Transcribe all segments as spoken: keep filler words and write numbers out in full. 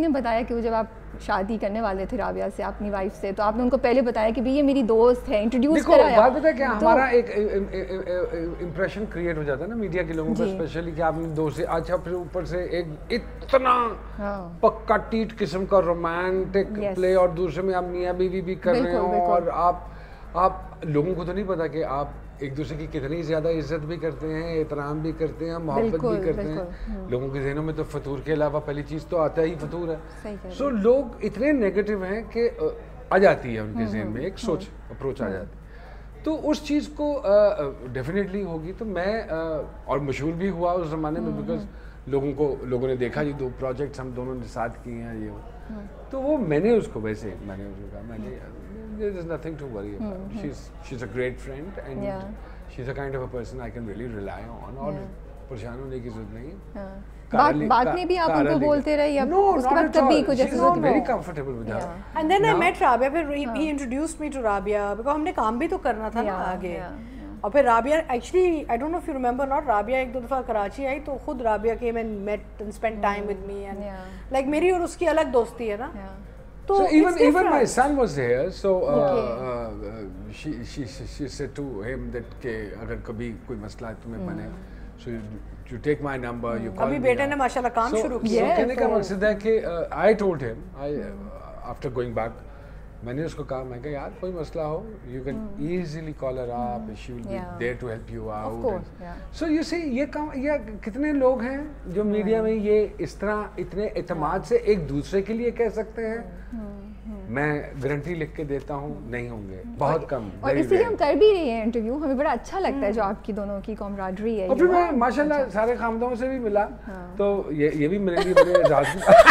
بتایا کہ وہ جب آپ شادی کرنے والے تھے رابعہ سے اپنی وائف سے, تو آپ نے ان کو پہلے بتایا کہ یہ میری دوست ہے, انٹروڈیوس کرایا. بات پتہ ہے کیا, ہمارا ایک امپریشن کریٹ ہو جاتا ہے نا میڈیا کے لوگوں کا اسپیشلی, کہ آپ نے دوست سے, اچھا پھر اوپر سے ایک اتنا پکا ٹیٹ قسم کا رومانٹک پلے, اور دوسرے میں آپ میاں بیوی بھی کر رہے ہوں, اور آپ آپ لوگوں کو تو نہیں پتا کہ آپ ایک دوسرے کی کتنی زیادہ عزت بھی کرتے ہیں, احترام بھی کرتے ہیں, محبت بھی کرتے ہیں. لوگوں کے ذہنوں میں تو فطور کے علاوہ پہلی چیز تو آتا ہی فطور ہے. سو لوگ اتنے نیگیٹو ہیں کہ آ جاتی ہے ان کے ذہن میں ایک سوچ اپروچ آ جاتی ہے. تو اس چیز کو ڈیفینیٹلی ہوگی. تو میں اور مشہور بھی ہوا اس زمانے میں, بیکاز لوگوں کو لوگوں نے دیکھا جی دو پروجیکٹس ہم دونوں نے ساتھ کیے ہیں یہ, تو وہ میں نے اس کو ویسے میں نے اس کو کہا میں نے there is nothing to worry about. Mm-hmm. She's she's a great friend and yeah. she's a kind of a person I can really rely on. اور پریشان ہونے کی ضرورت نہیں. بات بات میں بھی آپ ان کو بولتے رہے یا اس کے بعد کبھی کچھ ایسا not very comfortable with her. And then I met Rabia, پھر he introduced me to Rabia because ہم نے کام بھی تو کرنا تھا نا آگے. اور پھر Rabia actually I don't know if you remember not, Rabia ایک دو دفعہ کراچی آئی تو خود Rabia came and met and spent time with me and like میری اور اس کی الگ دوستی ہے نا. So even even my son was here, so uh, uh, she she she said to him that کہ اگر کبھی کوئی مسئلہ ہے تمہیں بنے, so you take my number, you call me. ابھی بیٹے نے ماشاءاللہ کام شروع کیا ہے. کہنے کا مقصد ہے کہ I told him, I after going back, میں نے اس کو کہا, میں کہا یار کوئی مسئلہ ہو, you can easily call her up, she will be there to help you out. Of course, yeah. So you see یہ کام, یہ کتنے لوگ ہیں جو میڈیا میں یہ اس طرح اتنے اعتماد سے ایک دوسرے کے لیے کہہ سکتے ہیں. میں گارنٹی لکھ کے دیتا ہوں نہیں ہوں گے, بہت کم. اور اسی لیے ہم کر بھی رہے ہیں انٹرویو, ہمیں بڑا اچھا لگتا ہے جو آپ کی دونوں کی کامراڈری ہے. اور پھر میں ماشاء اللہ سارے خاندانوں سے بھی ملا, تو یہ یہ بھی میرے لیے بڑے اعزاز.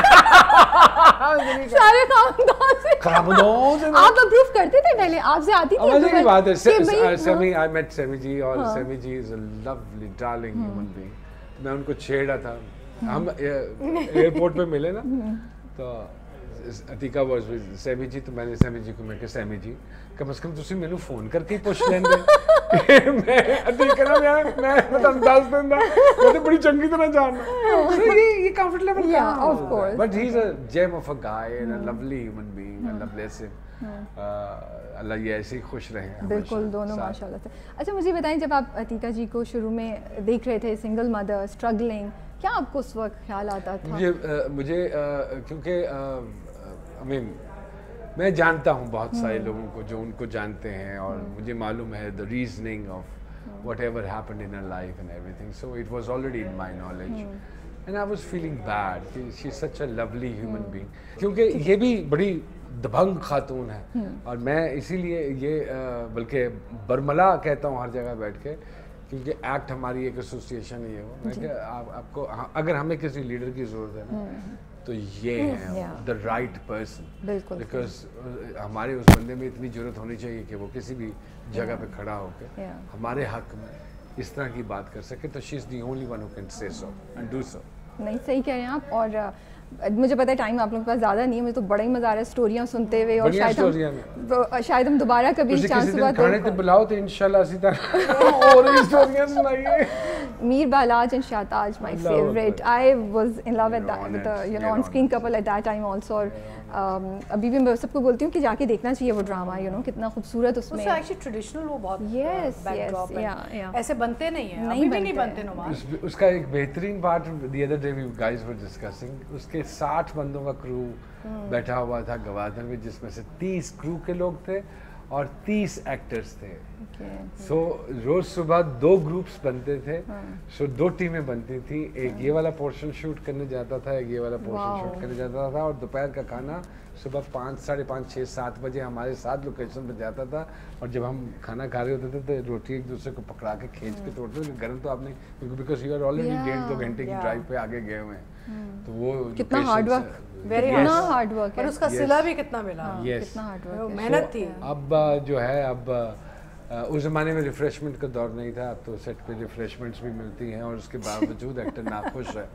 سارے خاندان سے خاندانوں سے آپ اپروو کرتے تھے پہلے, آپ سے آتی تھی. مزے کی بات ہے, سیمی آئی میٹ سیمی جی, اور Sammy ji is a lovely darling human being. میں ان کو چھیڑا تھا, ہم ایئرپورٹ پہ ملے نا, تو عتیقہ واز ود سیمی جی, تو میں نے سیمی جی کو میں کہ سیمی جی کم از کم تسی مینوں فون کر کے پوچھ لیندے کہ میں عتیقہ نا میں میں مطلب دس دن دا میں تو بڑی چنگی طرح جاننا. سو یہ یہ کمفرٹ لیول کا of course, but he is a gem of a guy and a lovely human being, اللہ بلیس ہم. اللہ یہ ایسے ہی خوش رہے. بالکل دونوں ماشاء اللہ سے. اچھا مجھے بتائیں, جب آپ عتیقہ جی کو شروع میں دیکھ رہے تھے سنگل مدر اسٹرگلنگ, کیا آپ کو اس وقت خیال آتا تھا؟ مجھے مجھے کیونکہ I mean, میں جانتا ہوں بہت سارے لوگوں کو جو ان کو جانتے ہیں, اور مجھے معلوم ہے the reasoning of whatever happened in her life and everything, so it was already in my knowledge and I was feeling bad کہ she's such a lovely human being, کیونکہ یہ بھی بڑی دبنگ خاتون ہے, اور میں اسی لیے یہ بلکہ برملا کہتا ہوں ہر جگہ بیٹھ کے, کیونکہ ایکٹ ہماری ایک ایسوسیشن ہے وہ, میں کہ آپ کو اگر ہمیں کسی لیڈر کی ضرورت ہے نا تو یہ ہے دا رائٹ پرسن, بیکاز ہمارے اس بندے میں اتنی ضرورت ہونی چاہیے کہ وہ کسی بھی جگہ پہ کھڑا ہو کے ہمارے حق میں اس طرح کی بات کر سکے. تو she is the only one who can say so and do so. نہیں صحیح کہہ رہے ہیں آپ, اور مجھے پتا ہے ٹائم آپ لوگوں کے پاس زیادہ نہیں ہے, مجھے تو بڑا ہی مزہ آ رہا ہے اسٹوریاں سنتے ہوئے, اور شاید ہم شاید ہم دوبارہ کبھی چانس ہوا تو کھانے تے بلاؤ تو انشاءاللہ اسی طرح اور اسٹوریاں سنائیے. میر Balach and Shahtaj, my favorite. I was in love with that, with the you know on screen couple at that time also. اور ابھی بھی میں سب کو بولتی ہوں کہ جا کے دیکھنا چاہیے وہ ڈرامہ, یو نو کتنا خوبصورت اس میں. اس ایکچولی ٹریڈیشنل وہ بہت یس یس یا ایسے بنتے نہیں ہیں, ابھی بھی نہیں بنتے نماز. اس کا ایک بہترین part the other day we guys were discussing, اس کے ساٹھ بندوں کا کرو بیٹھا ہوا تھا گوادر میں, جس میں سے تیس کرو کے لوگ تھے اور تیس ایکٹرز تھے. سو روز صبح دو گروپس بنتے تھے, سو دو ٹیمیں بنتی تھیں, ایک یہ والا پورشن شوٹ کرنے جاتا تھا, ایک یہ والا پورشن شوٹ کرنے جاتا تھا, اور دوپہر کا کھانا صبح پانچ ساڑھے پانچ چھ سات بجے ہمارے ساتھ لوکیشن پہ جاتا تھا, اور جب ہم کھانا کھا رہے ہوتے تھے تو روٹی ایک دوسرے کو پکڑا کے کھینچ کے توڑتے تھے. گرم تو آپ نے بیکاز یو آر آلریڈی ڈیڑھ دو گھنٹے کی ڈرائیو پہ آگے گئے ہوئے ہیں, تو وہ کتنا hard work, very hard work, اور اس کا صلہ بھی کتنا ملا, کتنا ہارڈ ورک, محنت تھی. اب جو ہے, اب اس زمانے میں ریفریشمنٹ کا دور نہیں تھا, اب تو سیٹ پہ ریفریشمنٹس بھی ملتی ہیں, اور اس کے باوجود ایکٹر ناخوش ہے,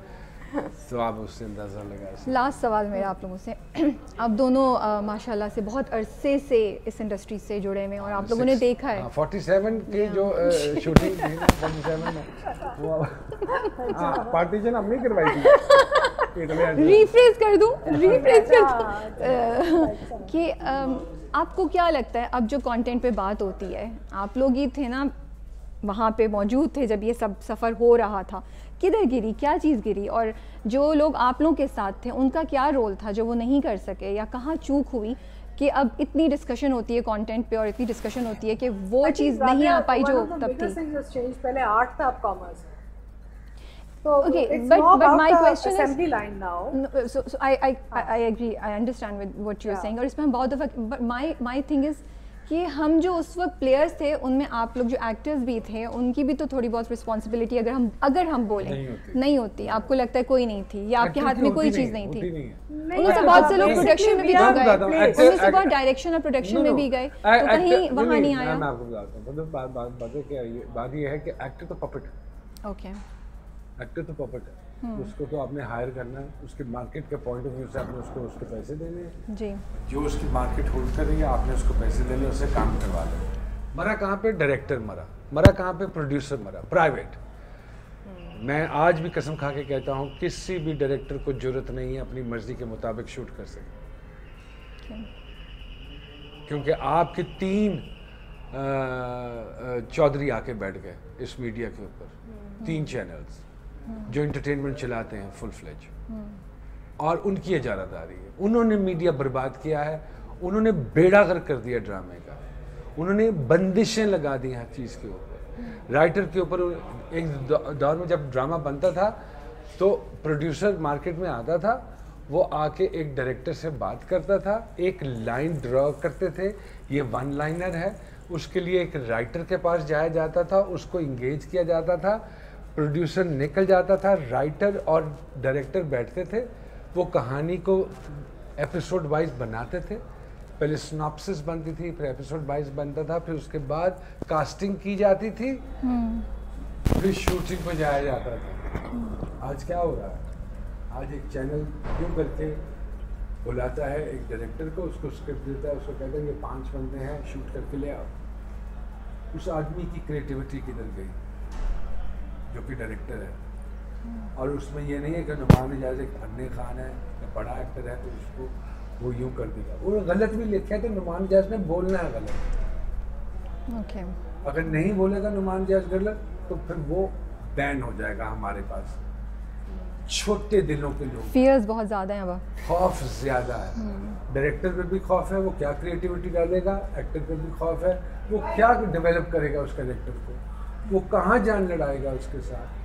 تو آپ اس سے اندازہ لگا. لاسٹ سوال میرا آپ لوگوں سے, آپ دونوں ماشاء اللہ سے بہت عرصے سے اس انڈسٹری سے جڑے ہوئے, اور آپ لوگوں نے دیکھا ہے فورٹی سیون کی جو شوٹنگ فورٹی سیون میں پارٹیشن ہم نے کروائی تھی. ریفریز کر دوں ریفریز کر دوں کہ آپ کو کیا لگتا ہے اب جو کانٹینٹ پہ بات ہوتی ہے, آپ لوگ ہی تھے نا وہاں پہ موجود تھے جب یہ سب سفر ہو رہا تھا, کدھر گری, کیا چیز گری, اور جو لوگ آپ لوگوں کے ساتھ تھے ان کا کیا رول تھا جو وہ نہیں کر سکے, یا کہاں چوک ہوئی کہ اب اتنی ڈسکشن ہوتی ہے کانٹینٹ پہ اور اتنی ڈسکشن ہوتی ہے کہ وہ چیز نہیں آ پائی جو تب تھی. پہلے آرٹ تھا, اب commerce. So okay, but but my question is line now. No, so so I I I agree. I understand with what you're yeah. saying. اور اس میں ہم بہت دفعہ, but my my thing is کہ ہم جو اس وقت پلیئرس تھے ان میں آپ لوگ جو ایکٹرز بھی تھے ان کی بھی تو تھوڑی بہت رسپانسبلٹی اگر ہم اگر ہم بولیں نہیں ہوتی. آپ کو لگتا ہے کوئی نہیں تھی, یا آپ کے ہاتھ میں کوئی چیز نہیں تھی؟ ان سے بہت سے لوگ پروڈکشن میں بھی تو گئے, ان سے بہت ڈائریکشن اور پروڈکشن میں بھی گئے, تو کہیں وہاں نہیں آیا. میں آپ کو بتاتا ہوں, مطلب بات بات بات ہے کہ بات یہ ہے کہ ایکٹر تو پپٹ ہے. اوکے, ایکٹر تو پپٹ ہے, اس کو تو آپ نے ہائر کرنا ہے, اس کے مارکیٹ کے پوائنٹ آف ویو سے آپ نے اس کو اس کے پیسے دینے ہیں. جی, جو اس کی مارکیٹ ہولڈ کر رہی ہے آپ نے اس کو پیسے دینے, اس سے کام کروا دیں. مرا کہاں پہ ڈائریکٹر مرا, مرا کہاں پہ پروڈیوسر مرا, پرائیویٹ. میں آج بھی قسم کھا کے کہتا ہوں کسی بھی ڈائریکٹر کو ضرورت نہیں ہے اپنی مرضی کے مطابق شوٹ کر سکے, کیونکہ آپ کے تین چودھری آ کے بیٹھ گئے اس میڈیا کے اوپر, تین چینلز جو انٹرٹینمنٹ چلاتے ہیں فل فلیج, اور ان کی اجارہ داری ہے. انہوں نے میڈیا برباد کیا ہے, انہوں نے بیڑا غرق کر دیا ڈرامے کا, انہوں نے بندشیں لگا دی ہر چیز کے اوپر, رائٹر کے اوپر. ایک دور میں جب ڈرامہ بنتا تھا تو پروڈیوسر مارکیٹ میں آتا تھا, وہ آ کے ایک ڈائریکٹر سے بات کرتا تھا, ایک لائن ڈرا کرتے تھے, یہ ون لائنر ہے, اس کے لیے ایک رائٹر کے پاس جایا جاتا تھا, اس کو انگیج کیا جاتا تھا, پروڈیوسر نکل جاتا تھا, رائٹر اور ڈائریکٹر بیٹھتے تھے, وہ کہانی کو ایپیسوڈ وائز بناتے تھے. پہلے سناپسس بنتی تھی, پھر ایپیسوڈ وائز بنتا تھا, پھر اس کے بعد کاسٹنگ کی جاتی تھی, پھر شوٹنگ پہ جایا جاتا تھا. آج کیا ہو رہا ہے, آج ایک چینل کیوں کر کے بلاتا ہے ایک ڈائریکٹر کو, اس کو اسکرپٹ دیتا ہے, اس کو کہتا ہے یہ پانچ بندے ہیں شوٹ کر کے لے آؤ. اس آدمی کی کریٹیوٹی کدھر گئی جو کہ ڈائریکٹر ہے؟ اور اس میں یہ نہیں ہے کہ نعمان اجاز ایک فن خان ہے یا بڑا ایکٹر ہے تو اس کو وہ یوں کر دے گا. وہ غلط بھی لکھا ہے تو نعمان اجاز نے بولنا ہے غلط. اگر نہیں بولے گا نعمان اجاز غلط تو پھر وہ بین ہو جائے گا ہمارے پاس. چھوٹے دلوں کے لوگ, فیئرز بہت زیادہ ہیں, وہ خوف زیادہ ہے. ڈائریکٹر پہ بھی خوف ہے, وہ کیا کریٹیوٹی ڈالے گا. ایکٹر پہ بھی خوف ہے, وہ کیا ڈیولپ کرے گا اس کریکٹر کو, وہ کہاں جان لڑائے گا اس کے ساتھ.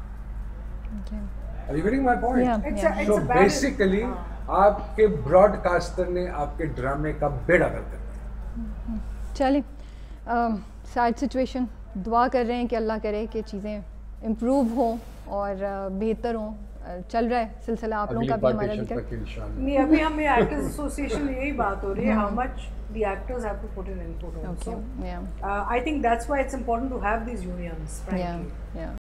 Are you getting my point? Yeah, yeah. So basically آپ کے براڈ کاسٹر نے آپ کے ڈرامے کا بیڑا غرق کر دیا. چلیں, سیڈ سچویشن, دعا کر رہے ہیں کہ اللہ کرے کہ چیزیں امپروو ہوں اور بہتر ہوں. چل رہا ہے سلسلہ آپ لوگوں کا بھی, ہمارا بھی کر نہیں. ابھی ہمیں ایکٹرز ایسوسی ایشن یہی بات ہو رہی ہے, how much the actors have to put in input also. Okay, yeah. Uh, I think that's why it's important to have these unions, frankly. Yeah, yeah.